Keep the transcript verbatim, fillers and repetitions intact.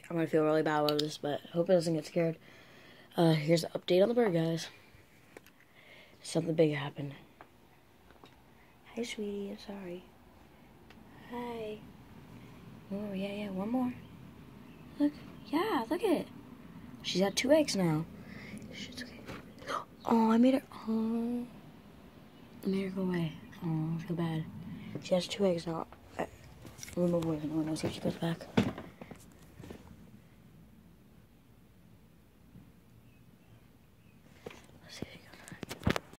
I'm gonna feel really bad about this, but I hope it doesn't get scared. Uh, here's the update on the bird, guys. Something big happened. Hi, sweetie. I'm sorry. Hi. Oh, yeah, yeah. One more. Look. Yeah, look at it. She's had two eggs now. She's okay. Oh, I made her. Oh. I made her go away. Oh, I feel bad. She has two eggs now. I remove her. No one knows if she goes back.